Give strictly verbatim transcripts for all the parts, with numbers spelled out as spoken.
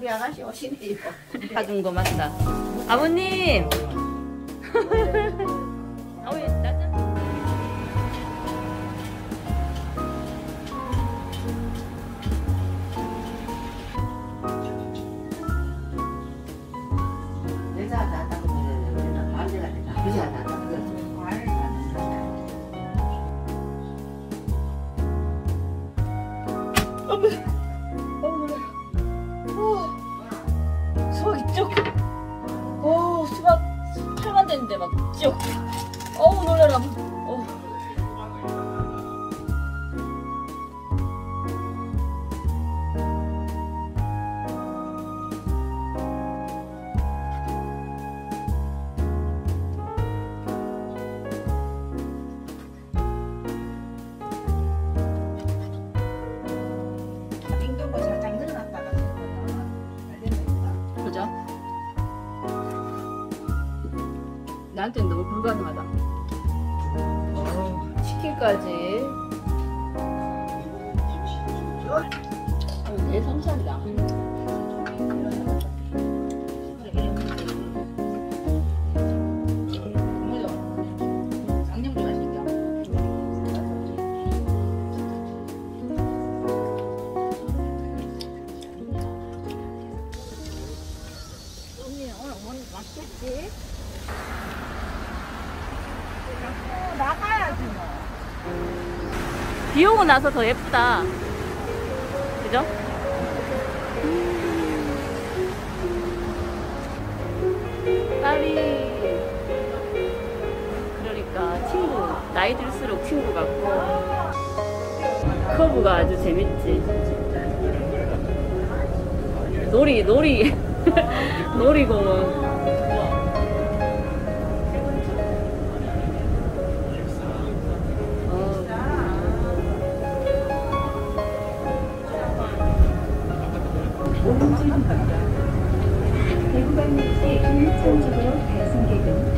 우리 아가씨 오시네요. 사준 거 맞다. 아버님. 아버님 나는. 여자가 다 닦으면 남자가 다 여자가 다 닦으면 어머, 어머, 수박이 쭉. 오, 수박 팔만 됐는데 막 쭉. 어우 놀래라. 어. 그죠? 나한테는 너무 불가능하다. 어, 치킨까지. 어, 내 삼살이다. 양념도 맛있다. 언니 오늘 뭐 맛있겠지? 어, 나가야지 뭐. 비 오고 나서 더 예쁘다. 그죠? 딸이 그러니까 친구 나이 들수록 친구 같고 커브가 아주 재밌지. 놀이 놀이 놀이공원. 대구광역시 김일천역으로 배승객은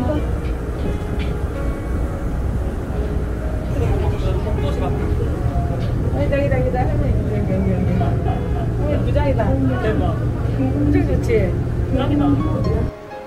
여기다 여기다 할머니 여기 여기 여기 할머니 부장이다. 대박. 엄청 좋지? 부장이다.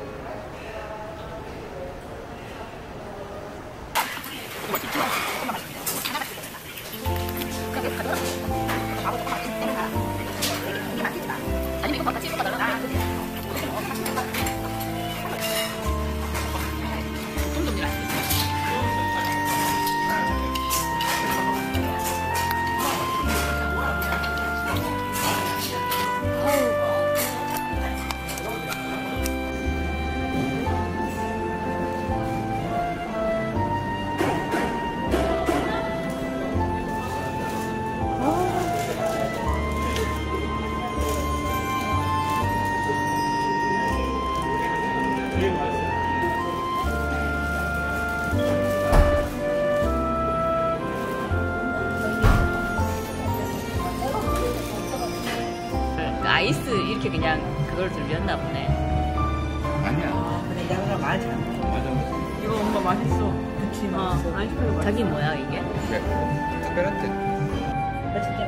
아이스 이렇게 그냥 그걸 들렸나 보네. 아니야. 그래 내가 말 잘. 맞아. 이거 엄마 맛있어. 그치 맛있어. 아이스크림 맛있어. 자기 뭐야 이게? 그래. 특별한 뜻. 어쨌든